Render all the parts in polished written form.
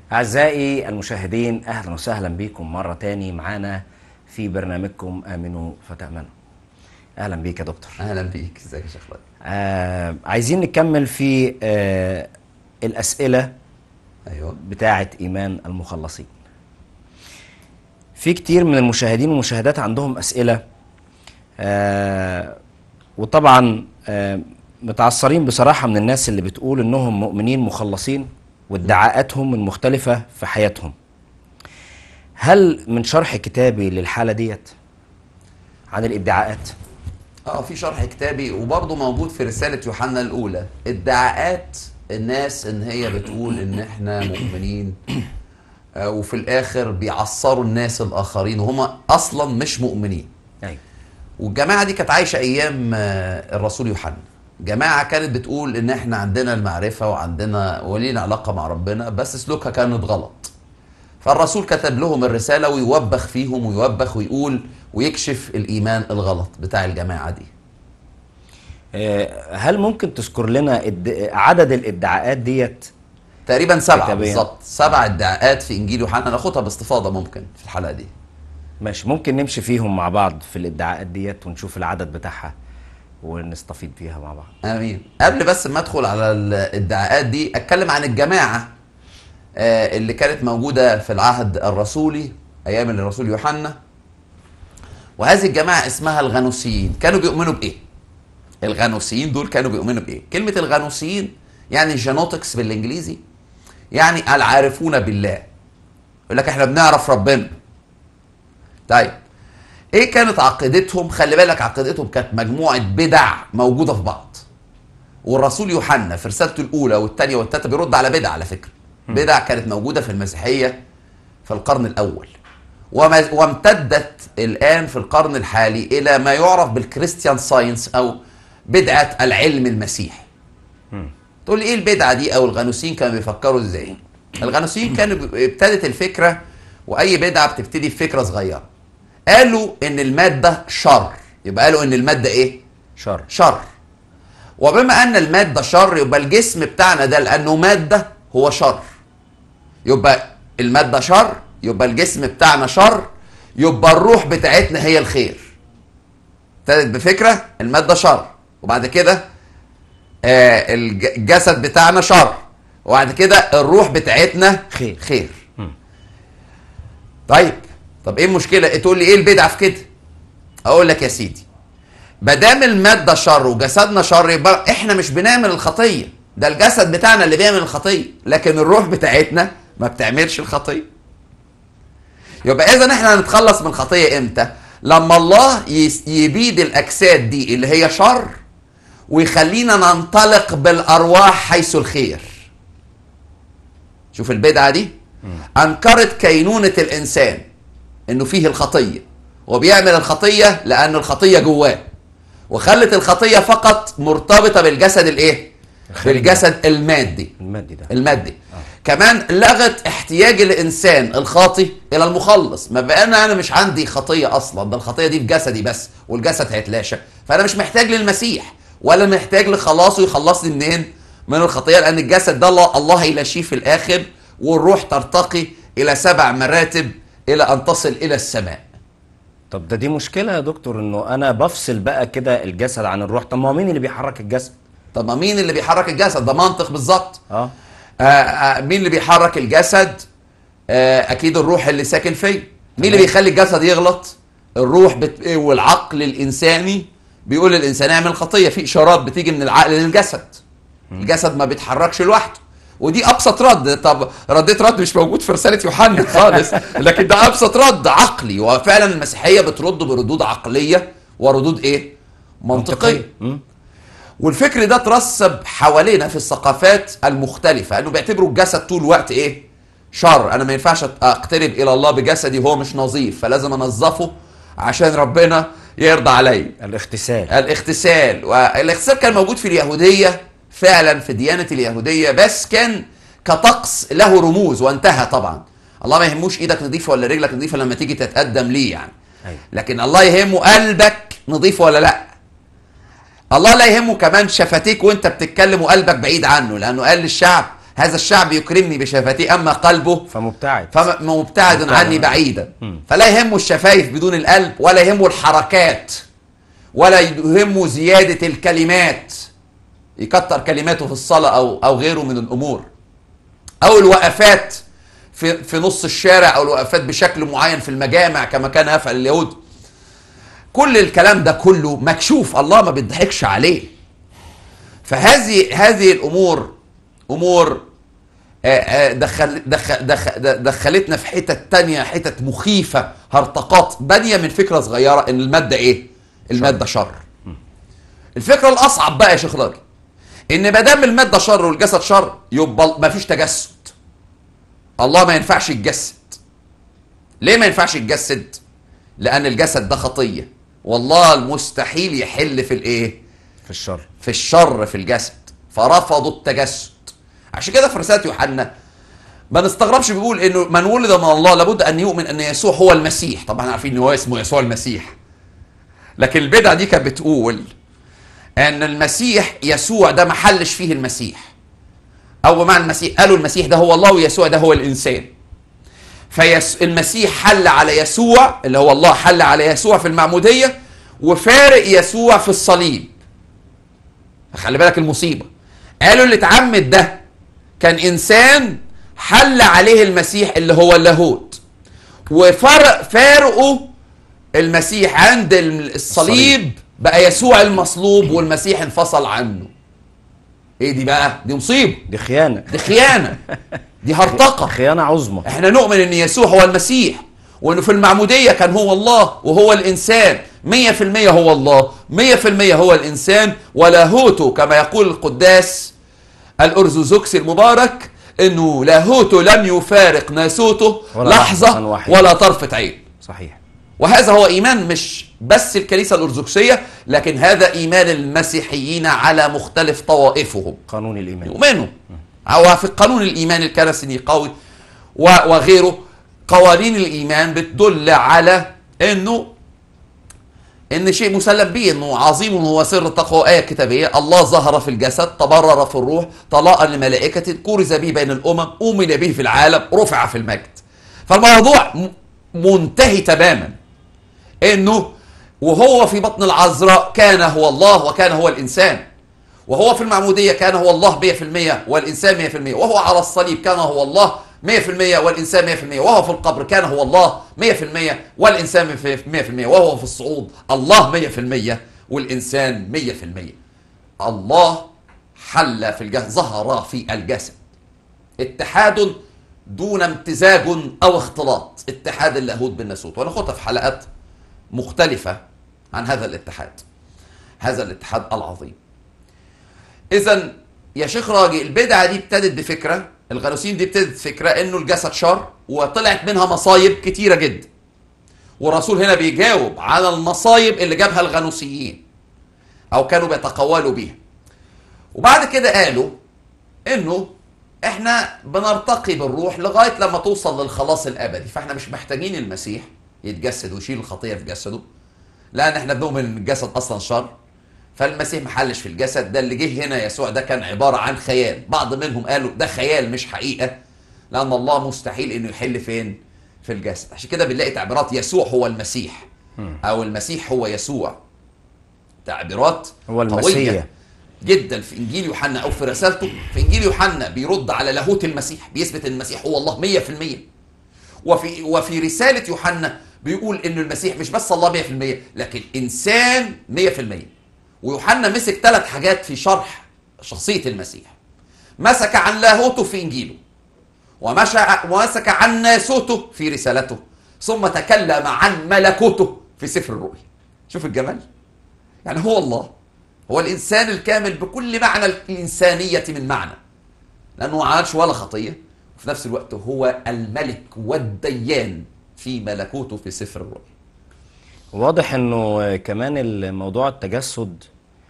أعزائي المشاهدين، أهلا وسهلا بكم مرة تاني معانا في برنامجكم آمنوا فتأمنوا. أهلا بيك يا دكتور. اهلا بيك، ازيك يا شيخ رائد؟ عايزين نكمل في الأسئلة ايوه بتاعة إيمان المخلصين. في كتير من المشاهدين والمشاهدات عندهم أسئلة، وطبعا متعصرين بصراحة من الناس اللي بتقول إنهم مؤمنين مخلصين وادعاءاتهم المختلفة في حياتهم. هل من شرح كتابي للحالة ديت عن الادعاءات؟ في شرح كتابي، وبرضه موجود في رسالة يوحنا الأولى. ادعاءات الناس إن هي بتقول إن إحنا مؤمنين، وفي الآخر بيعصروا الناس الآخرين وهم أصلا مش مؤمنين. أيوة. والجماعة دي كانت عايشة أيام الرسول يوحنا. جماعة كانت بتقول إن إحنا عندنا المعرفة وعندنا ولينا علاقة مع ربنا، بس سلوكها كانت غلط. فالرسول كتب لهم الرسالة ويوبخ فيهم ويوبخ ويقول ويكشف الإيمان الغلط بتاع الجماعة دي. هل ممكن تذكر لنا عدد الادعاءات ديت؟ تقريبا 7 كتابيا. بالظبط، 7 ادعاءات في إنجيل يوحنا، ناخدها باستفاضة ممكن في الحلقة دي. ماشي، ممكن نمشي فيهم مع بعض في الادعاءات ديت ونشوف العدد بتاعها ونستفيد فيها مع بعض. آمين. قبل بس ما أدخل على الادعاءات دي، أتكلم عن الجماعة اللي كانت موجودة في العهد الرسولي أيام الرسول يوحنا. وهذه الجماعة اسمها الغنوسيين. كانوا بيؤمنوا بإيه؟ الغنوسيين دول كانوا بيؤمنوا بإيه؟ كلمة الغنوسيين يعني جينوتكس بالإنجليزي، يعني العارفون بالله. يقول لك احنا بنعرف ربنا. طيب ايه كانت عقيدتهم؟ خلي بالك، عقيدتهم كانت مجموعة بدع موجودة في بعض. والرسول يوحنا في رسالته الأولى والثانية والثالثة بيرد على بدع، على فكرة. بدع كانت موجودة في المسيحية في القرن الأول، وامتدت الآن في القرن الحالي إلى ما يعرف بالكريستيان ساينس أو بدعة العلم المسيحي. تقول لي إيه البدعة دي؟ أو الغنوسيين كانوا بيفكروا إزاي؟ الغنوسيين كانوا ابتدت الفكرة، وأي بدعة بتبتدي بفكرة صغيرة. قالوا إن المادة شر، يبقى قالوا إن المادة إيه؟ شر. شر. وبما أن المادة شر، يبقى الجسم بتاعنا ده لأنه مادة هو شر. يبقى المادة شر، يبقى الجسم بتاعنا شر، يبقى الروح بتاعتنا هي الخير. ابتدت بفكرة المادة شر، وبعد كده الجسد بتاعنا شر، وبعد كده الروح بتاعتنا خير. طب ايه المشكلة؟ تقول لي ايه البدعة في كده؟ اقول لك يا سيدي، مادام المادة شر وجسدنا شر، يبقى احنا مش بنعمل الخطية، ده الجسد بتاعنا اللي بيعمل الخطية، لكن الروح بتاعتنا ما بتعملش الخطية. يبقى اذا احنا هنتخلص من الخطية امتى؟ لما الله يبيد الاجساد دي اللي هي شر، ويخلينا ننطلق بالارواح حيث الخير. شوف البدعة دي انكرت كينونة الانسان، انه فيه الخطية وبيعمل الخطية لان الخطية جواه، وخلت الخطية فقط مرتبطة بالجسد الايه؟ بالجسد المادي. المادي. كمان لغت احتياج الانسان الخاطئ الى المخلص. ما بقى انا مش عندي خطيه اصلا، ده الخطيه دي في جسدي بس، والجسد هيتلاشى، فانا مش محتاج للمسيح ولا محتاج لخلاصه يخلصني منين؟ من الخطيه، لان الجسد ده الله هيلاشيه في الاخر، والروح ترتقي الى 7 مراتب الى ان تصل الى السماء. طب دي مشكله يا دكتور، انه انا بفصل بقى كده الجسد عن الروح. طب ما مين اللي بيحرك الجسد؟ طب ما مين اللي بيحرك الجسد؟ ده منطق بالظبط. مين اللي بيحرك الجسد؟ اكيد الروح اللي ساكن فيه. مين اللي بيخلي الجسد يغلط؟ الروح والعقل الانساني بيقول للانسان اعمل خطيه. في اشارات بتيجي من العقل للجسد. الجسد ما بيتحركش لوحده، ودي ابسط رد. طب رديت رد مش موجود في رساله يوحنا خالص، لكن ده ابسط رد عقلي. وفعلا المسيحيه بترد بردود عقليه وردود ايه؟ منطقيه. والفكر ده ترسب حوالينا في الثقافات المختلفة، انه بيعتبروا الجسد طول الوقت ايه؟ شر. انا ما ينفعش اقترب الى الله بجسدي وهو مش نظيف، فلازم انظفه عشان ربنا يرضى علي. الاغتسال والاغتسال كان موجود في اليهودية فعلا، في ديانة اليهودية، بس كان كطقس له رموز وانتهى. طبعا الله ما يهموش ايدك نظيفة ولا رجلك نظيفة لما تيجي تتقدم ليه يعني. لكن الله يهمه قلبك نظيف ولا لا. الله لا يهمه كمان شفتيك وانت بتتكلم وقلبك بعيد عنه، لانه قال للشعب هذا الشعب يكرمني بشفتيه أما قلبه فمبتعد فمبتعد عني بعيدا. فلا يهمه الشفايف بدون القلب، ولا يهمه الحركات، ولا يهمه زيادة الكلمات، يكتر كلماته في الصلاة أو غيره من الأمور، أو الوقفات في نص الشارع، أو الوقفات بشكل معين في المجامع كما كان يفعل اليهود. كل الكلام ده كله مكشوف، الله ما بيضحكش عليه. فهذه الأمور أمور دخلتنا في حتت تانية، حتت مخيفة، هرطقات بانية من فكرة صغيرة إن المادة إيه؟ المادة شر. الفكرة الأصعب بقى يا شيخ راجل إن ما دام المادة شر والجسد شر يبقى ما فيش تجسد. الله ما ينفعش يتجسد. ليه ما ينفعش يتجسد؟ لأن الجسد ده خطية، والله المستحيل يحل في الإيه؟ في الشر في الجسد، فرفضوا التجسد. عشان كده في رسالة يوحنا ما نستغربش بيقول انه من ولد من الله لابد ان يؤمن ان يسوع هو المسيح. طبعا عارفين ان هو اسمه يسوع المسيح، لكن البدعة دي كانت بتقول ان المسيح يسوع ده ما حلش فيه المسيح، او بمعنى المسيح قالوا المسيح ده هو الله ويسوع ده هو الانسان. فالمسيح حل على يسوع اللي هو الله، حل على يسوع في المعمودية وفارق يسوع في الصليب. خلي بالك المصيبة، قالوا اللي اتعمد ده كان إنسان حل عليه المسيح اللي هو اللاهوت، فارقه المسيح عند الصليب بقى يسوع المصلوب، والمسيح انفصل عنه. ايه دي بقى؟ دي مصيبة، دي خيانة، دي خيانة، دي هرطقة، خيانة عظمى. احنا نؤمن ان يسوع هو المسيح، وانه في المعمودية كان هو الله وهو الانسان، 100% هو الله 100% هو الانسان، ولاهوته كما يقول القداس الأرثوذكسي المبارك انه لاهوته لم يفارق ناسوته لحظة ولا طرفة عين. صحيح. وهذا هو ايمان مش بس الكنيسة الأرثوذكسية، لكن هذا ايمان المسيحيين على مختلف طوائفهم. قانون الايمان يؤمنوا او في قانون الايمان الكنسي قوي وغيره. قوانين الايمان بتدل على ان شيء مسلم به، انه عظيم هو سر التقوى. آية كتابية: الله ظهر في الجسد، تبرر في الروح، طلاء لملائكة، كرز به بين الامم، أؤمن به في العالم، رفع في المجد. فالموضوع منتهي تماما، انه وهو في بطن العذراء كان هو الله وكان هو الانسان، وهو في المعمودية كان هو الله 100% والانسان 100%، وهو على الصليب كان هو الله 100% والإنسان 100%، وهو في القبر كان هو الله 100% والإنسان 100%، وهو في الصعود الله 100% والإنسان 100%. الله حل في الجسد، ظهر في الجسد. اتحاد دون امتزاج أو اختلاط، اتحاد اللاهوت بالناسوت، وناخدها في حلقات مختلفة عن هذا الاتحاد، هذا الاتحاد العظيم. إذن يا شيخ راجي البدعة دي ابتدت بفكرة، الغنوسين دي ابتدت فكرة انه الجسد شر، وطلعت منها مصايب كتيرة جدا، والرسول هنا بيجاوب على المصايب اللي جابها الغنوسيين او كانوا بيتقولوا بيها. وبعد كده قالوا انه احنا بنرتقي بالروح لغاية لما توصل للخلاص الابدي، فاحنا مش محتاجين المسيح يتجسد ويشيل الخطية في جسده، لان احنا بنؤمن ان الجسد اصلا شر، فالمسيح محلش في الجسد. ده اللي جه هنا يسوع ده كان عبارة عن خيال. بعض منهم قالوا ده خيال مش حقيقة، لأن الله مستحيل إنه يحل فين؟ في الجسد. عشان كده بنلاقي تعبيرات يسوع هو المسيح أو المسيح هو يسوع، تعبيرات هو المسيح جدا في إنجيل يوحنا أو في رسالته. في إنجيل يوحنا بيرد على لاهوت المسيح، بيثبت إن المسيح هو الله 100%. وفي رسالة يوحنا بيقول إن المسيح مش بس الله 100% لكن إنسان 100%. ويوحنا مسك 3 حاجات في شرح شخصية المسيح: مسك عن لاهوته في إنجيله، ومسك عن ناسوته في رسالته، ثم تكلم عن ملكوته في سفر الرؤيا. شوف الجمال، يعني هو الله، هو الإنسان الكامل بكل معنى الإنسانية من معنى، لأنه ما عملش ولا خطية، وفي نفس الوقت هو الملك والديان في ملكوته في سفر الرؤيا. واضح انه كمان الموضوع التجسد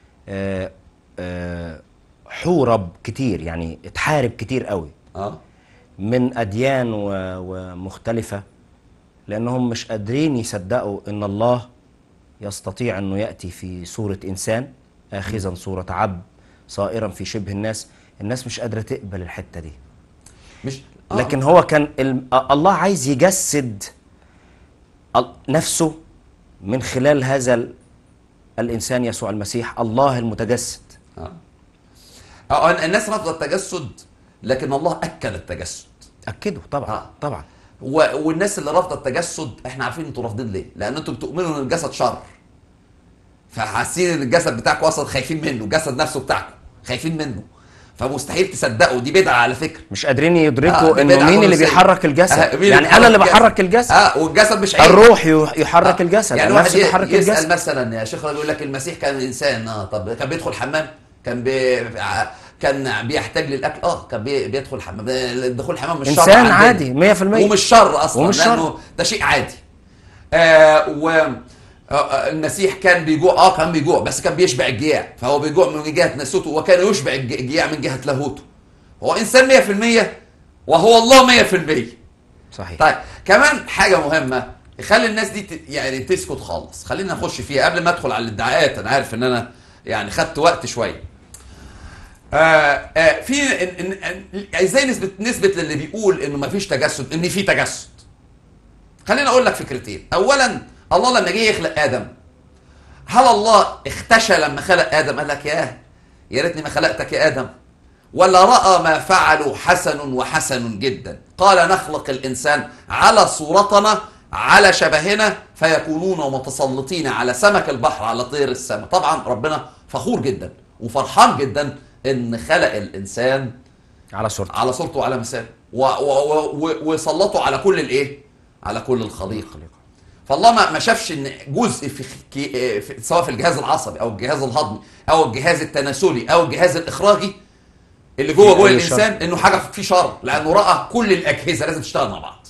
حورب كتير، يعني اتحارب كتير قوي من أديان ومختلفة، لأنهم مش قادرين يصدقوا ان الله يستطيع انه يأتي في صورة إنسان، آخذا صورة عبد، صائرا في شبه الناس. الناس مش قادرة تقبل الحتة دي. مش لكن هو كان الله عايز يجسد نفسه من خلال هذا الإنسان يسوع المسيح، الله المتجسد. الناس رفضت التجسد، لكن الله أكد التجسد. أكده طبعا. طبعا. والناس اللي رافضه التجسد احنا عارفين انتوا رافضين ليه؟ لان انتوا بتؤمنوا ان الجسد شر، فحاسين ان الجسد بتاعكم اصلا خايفين منه، الجسد نفسه بتاعكم خايفين منه، فمستحيل تصدقوا. دي بدعه على فكره، مش قادرين يدركوا انه مين اللي بيحرك الجسد. يعني انا اللي بحرك الجسد. والجسد مش عيب. الروح يحرك الجسد، يعني واحد يحرك يسأل الجسد. مثلا يا شيخ، يقول لك المسيح كان انسان، طب كان بيدخل حمام؟ كان بيحتاج للاكل، كان بيدخل الحمام. دخول الحمام مش شر، انسان عادي 100%، ومش شر اصلا، ومش لانه ده شيء عادي. المسيح كان بيجوع، كان بيجوع، بس كان بيشبع الجياع، فهو بيجوع من جهه نسوته، وكان يشبع الجياع من جهه لاهوته. هو انسان 100% وهو الله 100%. صحيح. طيب كمان حاجه مهمه يخلي الناس دي يعني تسكت خالص، خلينا نخش فيها قبل ما ادخل على الادعاءات. انا عارف ان انا يعني خدت وقت شويه. في ازاي نثبت للي بيقول انه ما فيش تجسد ان في تجسد. خلينا اقول لك فكرتين. اولا، الله لما جه يخلق ادم، هل الله اختشى لما خلق ادم قال لك يا ريتني ما خلقتك يا ادم؟ ولا راى ما فعلوا حسن وحسن جدا؟ قال نخلق الانسان على صورتنا على شبهنا فيكونون متسلطين على سمك البحر على طير السماء. طبعا ربنا فخور جدا وفرحان جدا ان خلق الانسان على صورته وعلى مثاله، وسلطه على كل الايه؟ على كل الخليقه. فالله ما شافش ان جزء في سواء في الجهاز العصبي او الجهاز الهضمي او الجهاز التناسلي او الجهاز الاخراجي اللي جوه الانسان انه حاجه فيه شر، لانه راى كل الاجهزه لازم تشتغل مع بعض.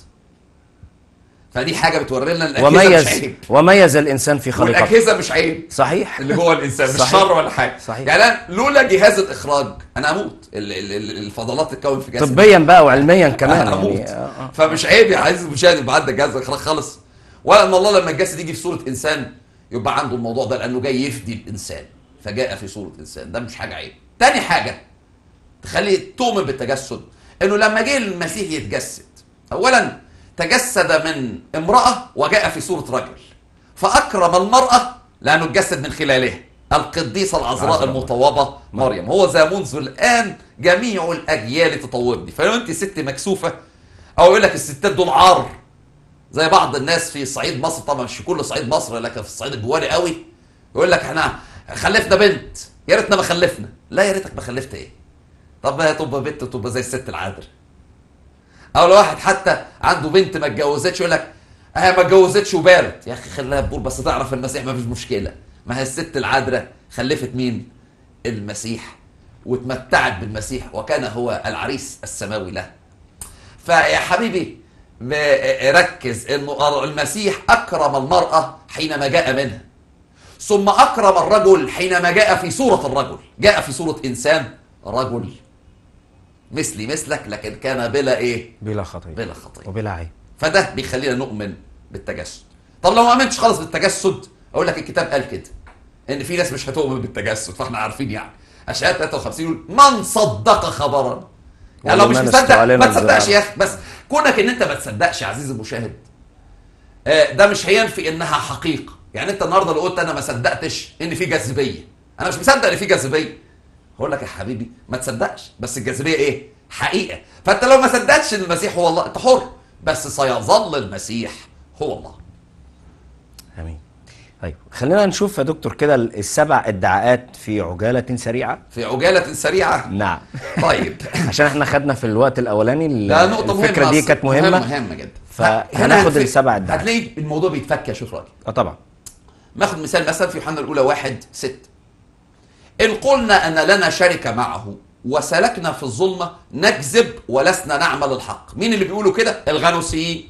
فدي حاجه بتوري لنا الاجهزه مش عيب، وميز الانسان في خلقته، والاجهزه مش عيب. صحيح. اللي جوه الانسان مش شر ولا حاجه. صحيح. يعني لولا جهاز الاخراج انا اموت، الفضلات تتكون في جسمي طبيا بقى وعلميا كمان اموت. يعني فمش عيب يا عزيزي المشاهد يبقى عندك جهاز اخراج خالص، ولا ان الله لما الجسد يجي في صوره انسان يبقى عنده الموضوع ده، لانه جاي يفدي الانسان فجاء في صوره انسان. ده مش حاجه عيب. تاني حاجه تخلي تؤمن بالتجسد، انه لما جه المسيح يتجسد، اولا تجسد من امراه وجاء في صوره رجل، فاكرم المراه لانه اتجسد من خلالها، القديسه العذراء المطوبه مريم. هو ذا منذ الان جميع الاجيال تطوبني. فلو انت ست مكسوفه، او يقول لك الستات دول عار زي بعض الناس في صعيد مصر، طبعا مش في كل صعيد مصر لكن في الصعيد الجواري قوي، يقول لك احنا خلفنا بنت، يا ريتنا ما خلفنا. لا، يا ريتك ما خلفت ايه؟ طب تبقى بنت تبقى زي الست العذراء. او لو واحد حتى عنده بنت ما اتجوزتش يقول لك ما اتجوزتش وبارت. يا اخي خليها تبور، بس تعرف المسيح ما فيش مشكله. ما هي الست العذراء خلفت مين؟ المسيح، واتمتعت بالمسيح وكان هو العريس السماوي له. فيا حبيبي ركز انه المسيح اكرم المراه حينما جاء منها، ثم اكرم الرجل حينما جاء في صوره الرجل، جاء في صوره انسان رجل مثلي مثلك، لكن كان بلا ايه؟ بلا خطيه وبلا عيب. فده بيخلينا نؤمن بالتجسد. طب لو ما امنتش خالص بالتجسد، اقول لك الكتاب قال كده ان في ناس مش هتؤمن بالتجسد، فاحنا عارفين يعني اشعياء 53 يقول من صدق خبرا. يعني لو مش مصدق ما تصدقش يا اخي. بس كونك ان انت ما تصدقش يا عزيزي المشاهد، ده مش هينفي انها حقيقه. يعني انت النهارده لو قلت انا ما صدقتش ان في جاذبيه، انا مش مصدق ان في جاذبيه، هقول لك يا حبيبي ما تصدقش، بس الجاذبيه ايه؟ حقيقه. فانت لو ما صدقتش ان المسيح هو الله انت حر، بس سيظل المسيح هو الله. امين. طيب خلينا نشوف يا دكتور كده السبع ادعاءات في عجاله سريعه. في عجاله سريعه؟ نعم. طيب عشان احنا خدنا في الوقت الاولاني نقطه الفكره دي كانت مهمه جدا، فهناخد السبع ادعاءات. هتلاقي الموضوع بيتفك يا شيخ راجل. طبعا. ناخد مثال مثلا في يوحنا الاولى 1:6، ان قلنا ان لنا شركه معه وسلكنا في الظلمه نكذب ولسنا نعمل الحق. مين اللي بيقولوا كده؟ الغنوصيين.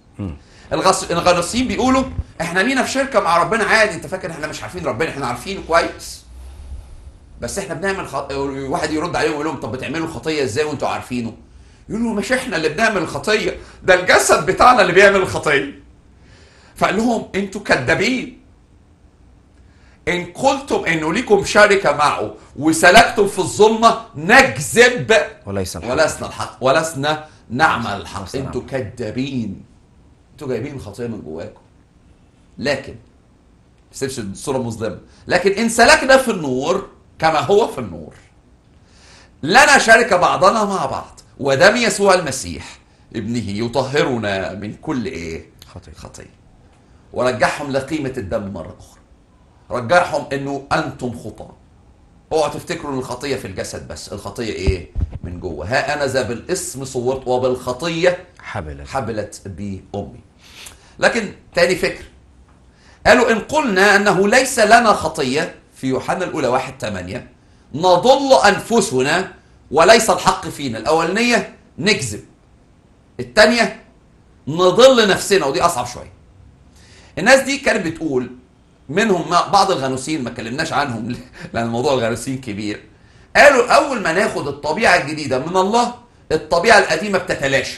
الغنوصيين بيقولوا احنا لينا في شركه مع ربنا عادي. انت فاكر احنا مش عارفين ربنا؟ احنا عارفينه كويس، بس احنا بنعمل واحد يرد عليهم ويقول لهم طب بتعملوا الخطيه ازاي وانتوا عارفينه؟ يقولوا مش احنا اللي بنعمل الخطيه، ده الجسد بتاعنا اللي بيعمل الخطيه. فقال لهم انتوا كذابين. ان قلتم انه لكم شركه معه وسلكتم في الظلمه نكذب ولسنا الحق ولسنا نعمل الحق. انتوا كذابين، انتوا جايبين الخطيه من جواكم. لكن ما تسيبش الصوره مظلمه. لكن ان سلكنا في النور كما هو في النور لنا شركه بعضنا مع بعض، ودم يسوع المسيح ابنه يطهرنا من كل ايه؟ خطيه. ورجعهم لقيمه الدم مره اخرى. رجعهم انه انتم خطاه. اوعوا تفتكروا ان الخطيه في الجسد بس، الخطيه ايه؟ من جوه. ها انا ذا بالاسم صورت وبالخطيه حبلت بي امي. لكن تاني فكر، قالوا ان قلنا انه ليس لنا خطيه في يوحنا الاولى 1:8 نضل انفسنا وليس الحق فينا. الاولانيه نكذب، الثانيه نضل نفسنا، ودي اصعب شويه. الناس دي كانت بتقول، منهم بعض الغنوسيين ما اتكلمناش عنهم لان موضوع الغنوسيين كبير، قالوا اول ما ناخد الطبيعه الجديده من الله الطبيعه القديمه بتتلاشى.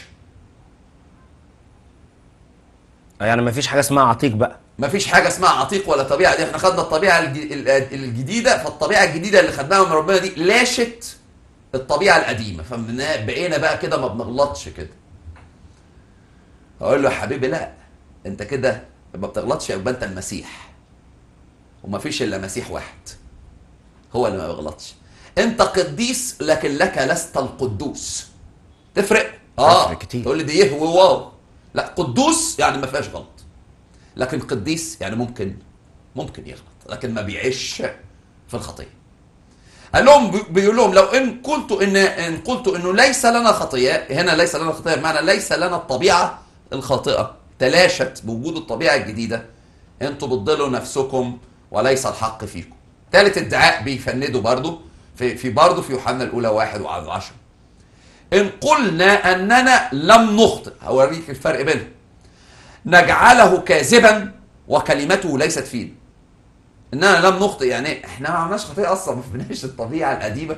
يعني ما فيش حاجه اسمها عتيق بقى، ما فيش حاجه اسمها عتيق ولا طبيعه دي. احنا خدنا الطبيعه الجديده، فالطبيعه الجديده اللي خدناها من ربنا دي لاشت الطبيعه القديمه، فبقينا بقى كده ما بنغلطش كده. اقول له يا حبيبي لا، انت كده ما بتغلطش، يبقى انت المسيح، وما فيش الا مسيح واحد هو اللي ما بيغلطش. انت قديس لكن لك لست القدوس. تفرق كتير. تقول لي دي ايه واو. لا، قدوس يعني ما فيهاش غلط، لكن قديس يعني ممكن يغلط لكن ما بيعيش في الخطيه. قال لهم، بيقول لهم لو ان قلت انه ليس لنا خطيه، هنا ليس لنا خطيه بمعنى ليس لنا الطبيعه الخاطئه، تلاشت بوجود الطبيعه الجديده، انتوا بتضلوا نفسكم وليس الحق فيكم. ثالث ادعاء بيفندوا برضو في يوحنا الاولى 1:10 ان قلنا اننا لم نخطئ. هوريك الفرق بينهم. نجعله كاذبا وكلمته ليست فينا. اننا لم نخطئ يعني احنا ما عملناش خطيه اصلا، ما فيناش الطبيعه القديمه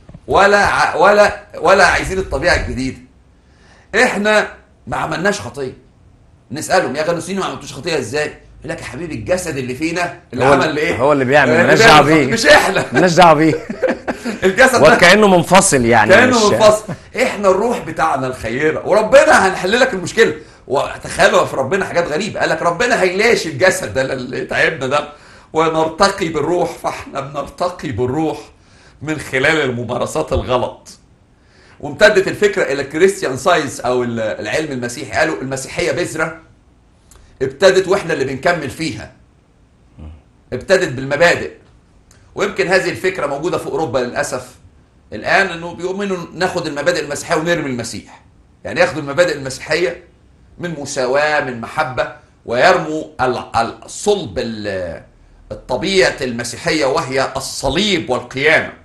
ولا عايزين الطبيعه الجديده. احنا ما عملناش خطيه. نسالهم يا غنوسيين ما عملتوش خطيه ازاي؟ يقول لك يا حبيبي الجسد اللي فينا اللي عمل ايه؟ هو اللي بيعمل، مالناش دعوه بيه، مش احنا، مالناش دعوه بيه. الجسد وكانه منفصل يعني، كانه منفصل. احنا الروح بتاعنا الخيره، وربنا هنحل لك المشكله. وتخيلوا في ربنا حاجات غريبه، قال لك ربنا هيلاشي الجسد ده اللي تعبنا ده ونرتقي بالروح. فاحنا بنرتقي بالروح من خلال الممارسات الغلط. وامتدت الفكره الى الكريستيان ساينس او العلم المسيحي. قالوا المسيحيه بذره ابتدت واحنا اللي بنكمل فيها. ابتدت بالمبادئ، ويمكن هذه الفكره موجوده في اوروبا للاسف الان، انه بيؤمنوا ناخد المبادئ المسيحيه ونرمي المسيح. يعني ياخدوا المبادئ المسيحيه من مساواه، من محبه، ويرموا الصلب الطبيعه المسيحيه وهي الصليب والقيامه.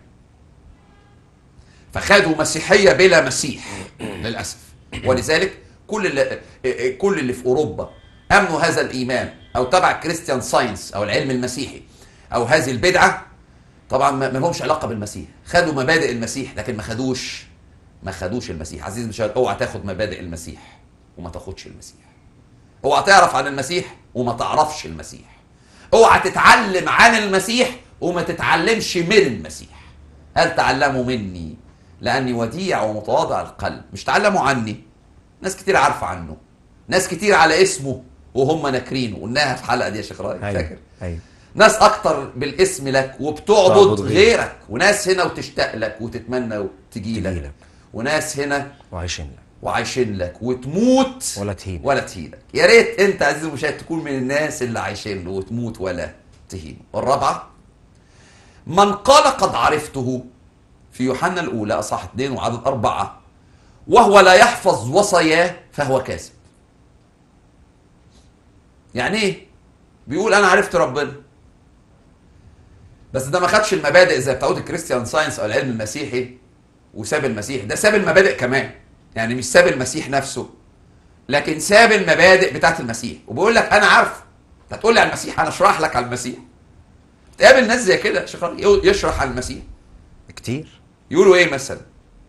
فخدوا مسيحيه بلا مسيح للاسف. ولذلك كل اللي في اوروبا امنوا هذا الايمان او تبع كريستيان ساينس او العلم المسيحي او هذه البدعه، طبعا ما لهمش علاقه بالمسيح. خدوا مبادئ المسيح لكن ما خدوش المسيح. عزيزي المشاهد، اوعى تاخد مبادئ المسيح وما تاخدش المسيح. اوعى تعرف عن المسيح وما تعرفش المسيح. اوعى تتعلم عن المسيح وما تتعلمش من المسيح. هل تعلموا مني لاني وديع ومتواضع القلب. مش تعلموا عني. ناس كتير عارفه عنه، ناس كتير على اسمه وهم ناكرينه. قلناها في حلقه دي يا شيخ رايد، فاكر؟ أيوة. ناس اكتر بالاسم لك وبتعبد غيرك، وناس هنا وتشتاق لك وتتمنى وتجي لك، وناس هنا وعايشين لك وتموت ولا تهينك. يا ريت انت عزيزي المشاهد تكون من الناس اللي عايشين له وتموت ولا تهين. والرابعه، من قال قد عرفته في يوحنا الاولى اصحاح 2 وعدد 4 وهو لا يحفظ وصاياه فهو كاذب. يعني ايه؟ بيقول انا عرفت ربنا بس ده ما خدش المبادئ زي بتاعت الكريستيان ساينس او العلم المسيحي وساب المسيح. ده ساب المبادئ كمان، يعني مش ساب المسيح نفسه لكن ساب المبادئ بتاعت المسيح. وبيقول لك انا عارف. هتقول لي على المسيح، انا اشرح لك على المسيح. تقابل ناس زي كده يشرح عن المسيح كتير. يقولوا ايه مثلا؟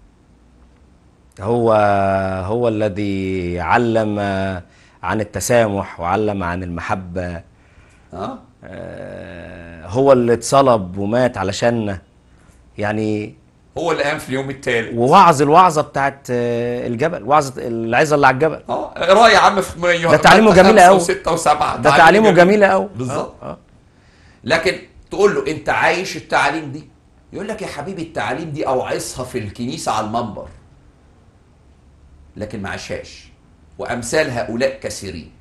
هو الذي علم عن التسامح وعلم عن المحبة. هو اللي اتصلب ومات علشاننا يعني. هو اللي قام في اليوم الثالث ووعظ الوعظه بتاعت الجبل، وعظه العظه اللي على الجبل. اقرا يا عم في ده تعليمه جميل قوي، 6 و7 ده تعليمه جميل قوي بالظبط. لكن تقول له انت عايش التعاليم دي، يقول لك يا حبيبي التعاليم دي اوعظها في الكنيسه على المنبر، لكن ما عاشهاش، وامثال هؤلاء كثيرين.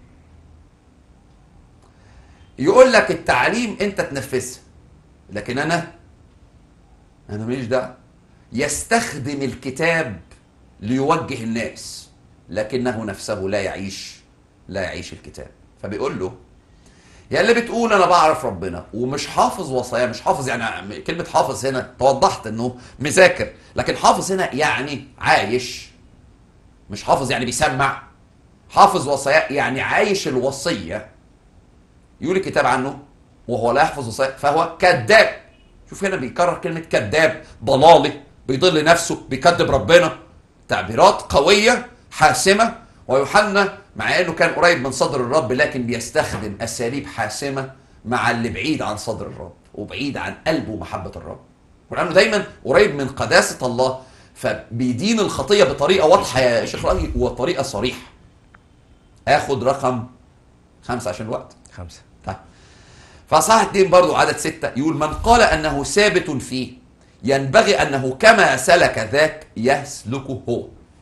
يقول لك التعليم انت تنفذها، لكن انا ماليش دعوه. يستخدم الكتاب ليوجه الناس، لكنه نفسه لا يعيش الكتاب. فبيقول له يا اللي بتقول انا بعرف ربنا ومش حافظ وصاياه، مش حافظ يعني كلمه حافظ هنا توضحت انه مذاكر، لكن حافظ هنا يعني عايش، مش حافظ يعني بيسمع. حافظ وصاياه يعني عايش الوصيه. يقول الكتاب عنه وهو لا يحفظ وصاياه فهو كذاب. شوف هنا بيكرر كلمه كذاب، ضلالي، بيضل نفسه، بيكذب ربنا. تعبيرات قويه حاسمه. ويوحنا مع انه كان قريب من صدر الرب لكن بيستخدم اساليب حاسمه مع اللي بعيد عن صدر الرب وبعيد عن قلبه ومحبه الرب، ولانه دايما قريب من قداسه الله فبيدين الخطيه بطريقه واضحه يا شيخ راجي وطريقه صريحه. اخد رقم 5 عشان الوقت. 5. طيب فاصحاح 2 برضو عدد 6 يقول من قال انه ثابت فيه ينبغي انه كما سلك ذاك يسلكه هو.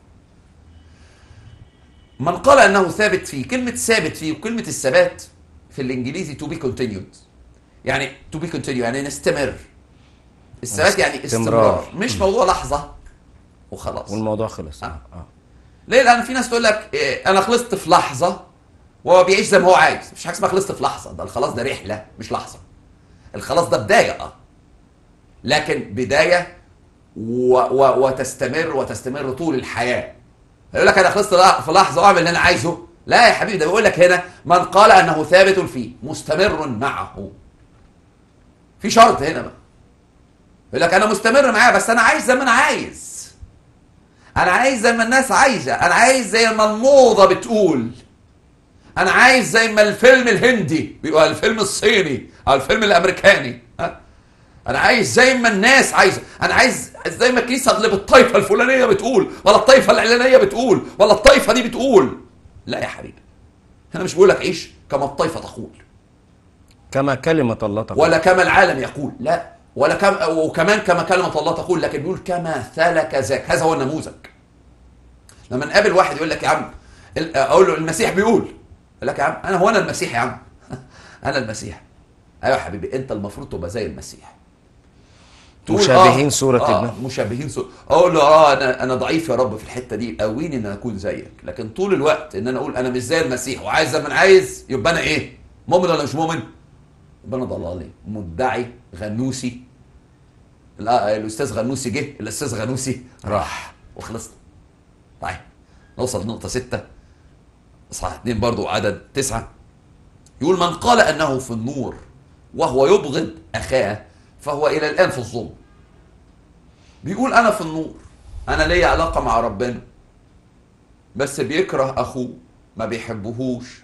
من قال انه ثابت فيه، كلمه ثابت فيه وكلمه الثبات في الانجليزي to be continued، يعني to be continued يعني نستمر. الثبات يعني استمرار، مش موضوع لحظه وخلاص والموضوع خلص. ليه؟ لان في ناس تقول لك إيه انا خلصت في لحظه وهو بيعيش زي ما هو عايز. مش حاجه اسمها خلصت في لحظه، ده الخلاص ده رحله مش لحظه. الخلاص ده بدايه لكن بدايه وتستمر طول الحياه. يقول لك انا خلصت في لحظه واعمل اللي انا عايزه. لا يا حبيبي، ده بيقول لك هنا من قال انه ثابت فيه مستمر معه. في شرط هنا بقى، يقول لك انا مستمر معاه بس انا عايز زي ما انا عايز، انا عايز زي ما الناس عايزه، انا عايز زي ما الموضه بتقول، انا عايز زي ما الفيلم الهندي بيبقى الفيلم الصيني او الفيلم الامريكاني. انا عايز زي ما الناس عايزه، انا عايز زي ما الكنيسه اللي بالطائفه الفلانيه بتقول ولا الطائفه الاعلانيه بتقول ولا الطائفه دي بتقول. لا يا حبيبي، هنا مش بقول لك عيش كما الطائفه تقول، كما كلمه الله تقول، ولا كما العالم يقول، لا، ولا وكمان كما كلمه الله تقول، لكن بيقول كما سلك ذاك. هذا هو النموذج. لما نقابل واحد يقول لك يا عم، اقول له المسيح بيقول، يقول لك يا عم انا المسيح يا عم انا المسيح. ايوه يا حبيبي، انت المفروض تبقى زي المسيح، مشابهين صورة ابنه. مشابهين صورة. اقول له انا ضعيف يا رب في الحته دي، قويني ان انا اكون زيك. لكن طول الوقت ان انا اقول انا مش زي المسيح وعايز زي ما انا عايز، يبقى انا ايه؟ مؤمن ولا مش مؤمن؟ يبقى انا ضلالي، مدعي، غنوسي. الاستاذ غنوسي جه، الاستاذ غنوسي راح وخلصنا. طيب نوصل لنقطه 6 اصحاح 2 برضو عدد 9. يقول من قال انه في النور وهو يبغض اخاه فهو الى الان في الظلم. بيقول انا في النور، انا ليا علاقه مع ربنا، بس بيكره اخوه، ما بيحبهوش.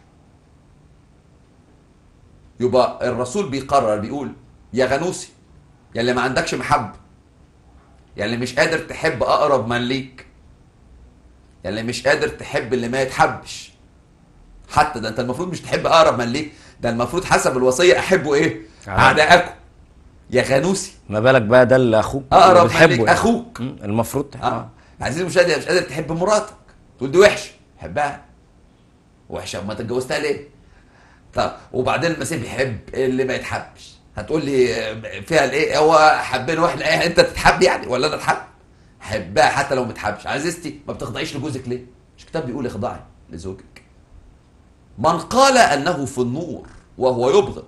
يبقى الرسول بيقرر، بيقول يا غنوسي، يا اللي ما عندكش محبه، يا اللي مش قادر تحب اقرب من ليك، يا اللي مش قادر تحب اللي ما يتحبش. حتى ده انت المفروض مش تحب اقرب من ليك، ده المفروض حسب الوصيه احبوا ايه؟ اعدائكم. يا غنوسي، ما بالك بقى ده اللي اخوك اقرب من ليك اخوك. المفروض عزيزي مش قادر تحب مراتك، تقول دي وحشه، حبها. وحشه ما اتجوزتها ليه؟ طب وبعدين المسيح بيحب اللي ما يتحبش. هتقول لي فيها الايه؟ هو حبنا واحنا ايه؟ انت تتحب يعني ولا انا اتحب؟ حبها حتى لو ما تحبش. عزيزتي ما بتخضعيش لجوزك ليه؟ مش الكتاب بيقول اخضعي لزوجك؟ من قال انه في النور وهو يبغض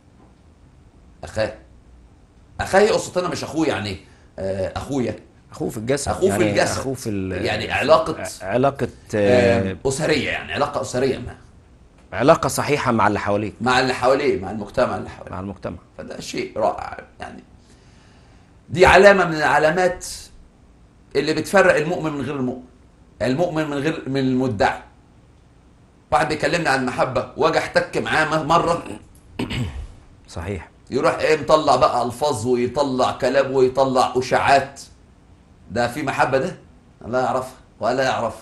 اخاه يقصد هنا مش اخوه يعني اخويا، اخوه في الجسد، اخوه يعني في الجسد، اخوه في يعني علاقه اسريه، يعني علاقه اسريه ما، علاقه صحيحه مع اللي حواليك، مع اللي حواليه، مع المجتمع اللي حواليه، مع المجتمع. فده شيء رائع. يعني دي علامه من العلامات اللي بتفرق المؤمن من غير المؤمن، المؤمن من المدعي. واحد بيكلمني عن المحبه واجي احتك معاه مره صحيح. يروح ايه مطلع بقى الفاظ ويطلع كلام ويطلع اشاعات. ده في محبه؟ ده لا يعرفها ولا يعرفها.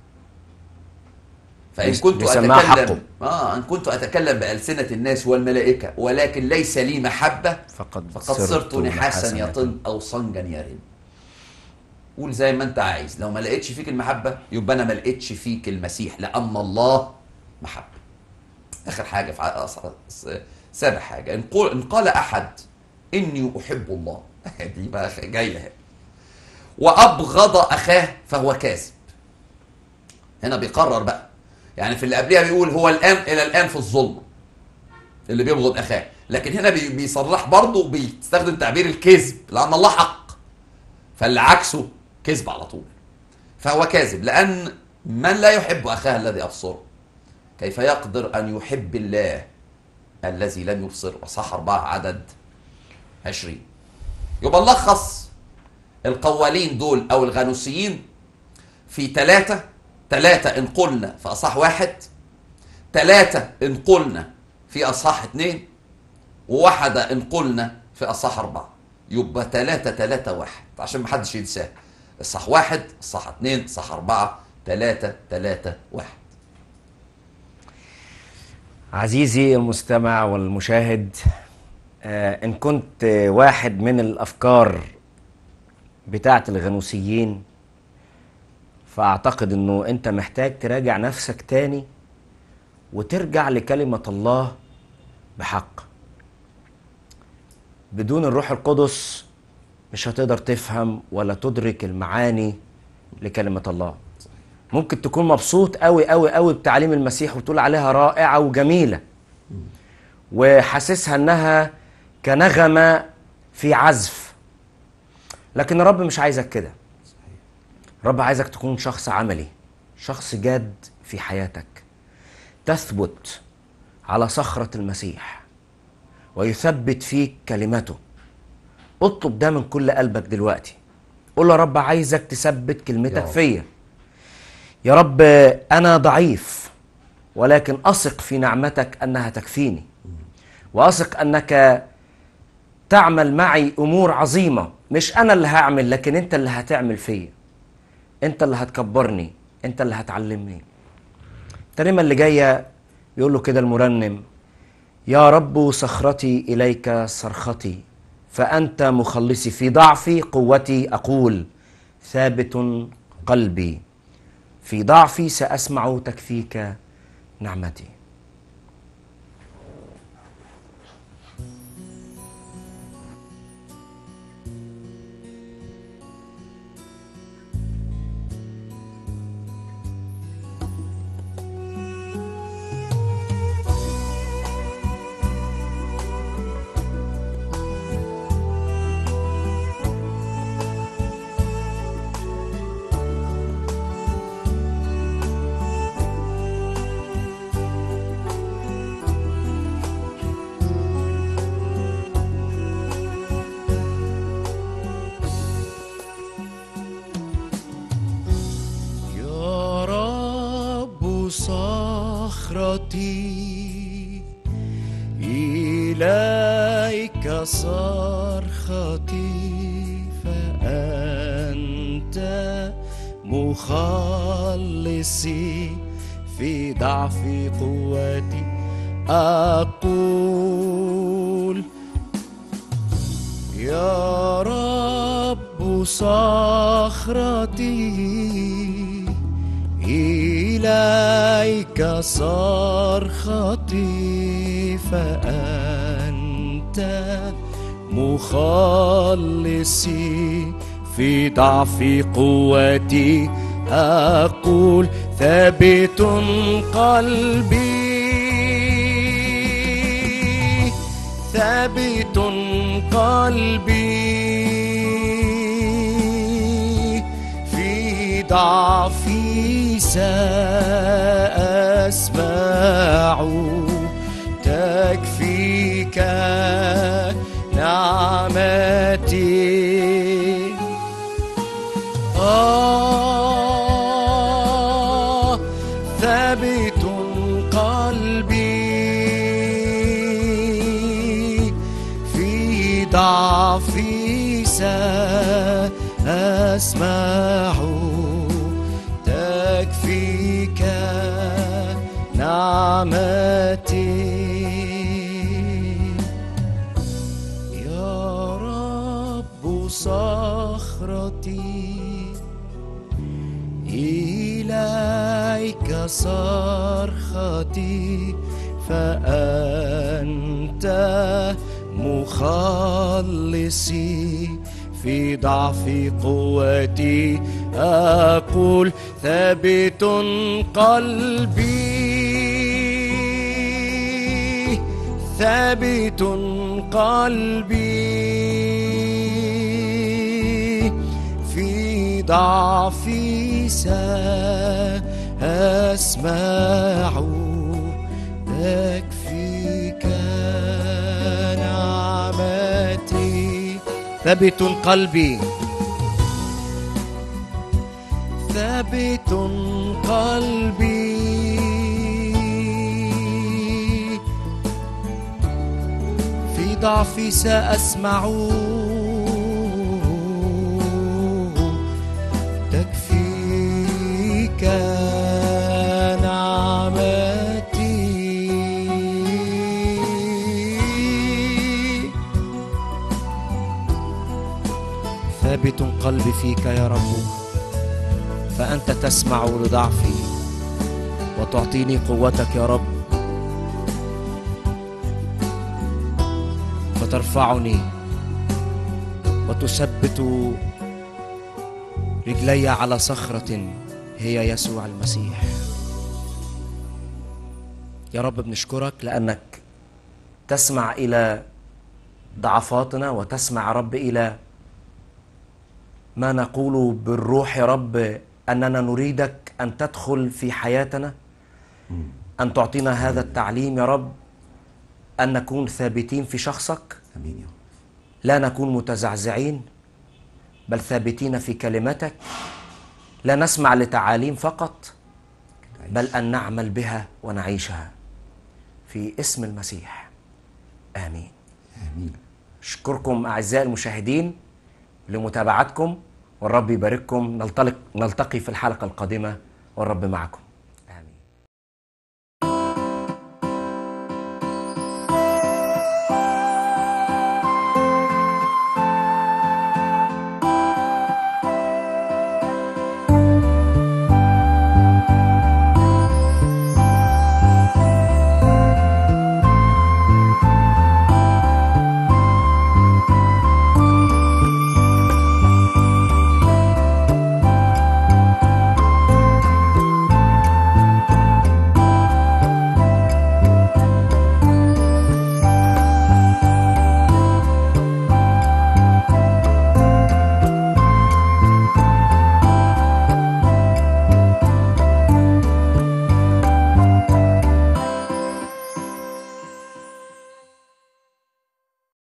فان كنت بيسميها حقه. اتكلم ان كنت اتكلم بالسنه الناس والملائكه ولكن ليس لي محبه فقد صرت نحاسا نحاسا يطن او صنجا يرن. قول زي ما انت عايز، لو ما لقيتش فيك المحبه يبقى انا ما لقيتش فيك المسيح، لان الله محبه. اخر حاجه سابع حاجه، ان قال احد اني احب الله دي بقى جايه اهي، وابغض اخاه فهو كاذب. هنا بيقرر بقى، يعني في اللي قبلها بيقول هو الان الى الان في الظلم اللي بيبغض اخاه، لكن هنا بيصرح برضه، بيستخدم تعبير الكذب لان الله حق، فاللي عكسه كذب على طول. فهو كاذب لان من لا يحب اخاه الذي ابصره كيف يقدر ان يحب الله الذي لم يبصر. وصح 4 عدد 20. يبقى نلخص القوالين دول او الغنوسيين في 3 ان قلنا في اصح 1، 3 ان قلنا في اصح 2، و1 ان قلنا في اصح 4. يبقى 3 3 1 عشان ما حدش ينساه. اصح 1، اصح 2، اصح 4، 3 3 1. عزيزي المستمع والمشاهد، إن كنت واحد من الأفكار بتاعة الغنوسيين، فأعتقد أنه أنت محتاج تراجع نفسك تاني وترجع لكلمة الله بحق. بدون الروح القدس مش هتقدر تفهم ولا تدرك المعاني لكلمة الله. ممكن تكون مبسوط قوي قوي قوي بتعليم المسيح وتقول عليها رائعة وجميلة وحاسسها انها كنغمة في عزف، لكن الرب مش عايزك كده. الرب عايزك تكون شخص عملي، شخص جاد في حياتك، تثبت على صخرة المسيح ويثبت فيك كلمته. اطلب ده من كل قلبك دلوقتي، قول له يا رب عايزك تثبت كلمتك فيا. يا رب أنا ضعيف ولكن أثق في نعمتك أنها تكفيني، وأثق أنك تعمل معي أمور عظيمة. مش أنا اللي هعمل لكن أنت اللي هتعمل فيا، أنت اللي هتكبرني، أنت اللي هتعلمني. الترنيمة اللي جاية يقول له كده المرنم: يا رب صخرتي إليك صرختي، فأنت مخلصي، في ضعفي قوتي أقول، ثابت قلبي، في ضعفي سأسمع تكفيك نعمتي. صخرتي إليك صرختي، فأنت مخلصي، في ضعف قوتي أقول، يا رب صخرتي إليك صرختي، فأنت مخلصي، في ضعف قوتي أقول، ثابت قلبي، ثابت قلبي، في ضعفي سأسمع تكفيك نعمتي. ثابت قلبي، أسمع تكفيك نعمتي يا رب صخرتي إليك صرختي فأنت مخلصي في ضعف قوتي أقول ثابت قلبي ثابت قلبي في ضعفي سأسمع تكفيك نعمتي ثابت قلبي ثابت قلبي في ضعفي سأسمع تكفيك نعمتي ثابت قلبي فيك يا رب فأنت تسمع لضعفي وتعطيني قوتك يا رب فترفعني وتثبت رجلي على صخرة هي يسوع المسيح. يا رب بنشكرك لأنك تسمع إلى ضعفاتنا وتسمع يا رب إلى ما نقول بالروح يا رب أننا نريدك أن تدخل في حياتنا أن تعطينا هذا التعليم يا رب أن نكون ثابتين في شخصك امين يا رب. لا نكون متزعزعين بل ثابتين في كلمتك لا نسمع لتعاليم فقط بل أن نعمل بها ونعيشها في اسم المسيح آمين. امين. أشكركم أعزائي المشاهدين لمتابعتكم والرب يبارككم. نلتقي في الحلقة القادمة والرب معكم.